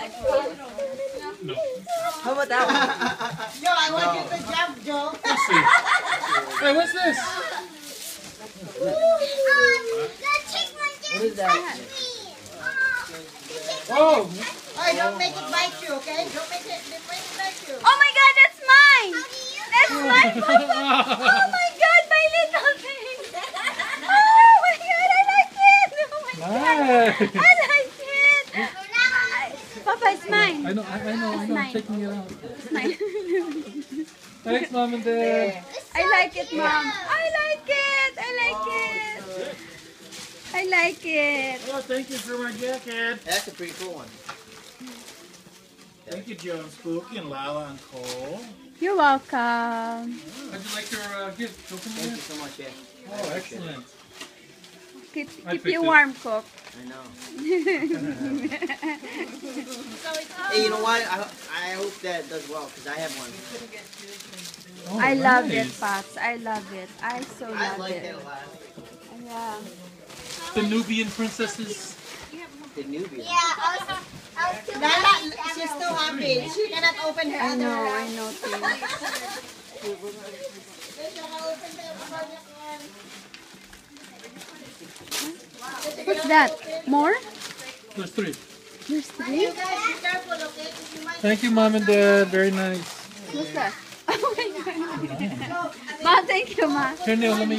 No. How about that one? Joe, I want you to jump, Joe. Let's see. Hey, what's this? What is that? Oh! Hey, don't make it bite you, okay? Don't make it bite you. Oh my God, that's mine! That's mine! Oh my God, my little thing! Oh my God, I like it! Oh my God, Nice! I like it! Papa, it's mine. I know, I'm mine. checking it out. It's mine. Thanks, Mom and Dad. I like it, Mom. I like it! I like it! I like it. Oh, thank you for my jacket. That's a pretty cool one. Thank you, Joe and Spooky and Lala and Cole. You're welcome. How'd you like your gift? Open Thank you it. so much, yeah. Oh, excellent. Keep I you picked it. warm, Cook. I know. Hey, you know what? I hope that does well because I have one. Oh, I love it, nice. Pops. I love it. I so I love like it. that a lot. Yeah. The Nubian princesses. The newbie. Lala, she's too happy. She cannot open her I other know, I hand. know too. She cannot open the other hand. What's that? More? There's 3. There's 3? You guys be careful, okay? 'Cause you might Thank you, Mom and Dad. Very nice. What's that? Oh my God. Ma, thank you, Ma. Here, Neil, let me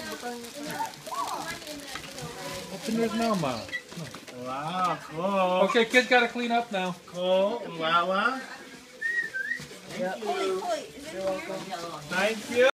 open yours now, Mom. Wow, Cole. Okay, kids gotta clean up now. Cole and Lala. Thank you. Thank you.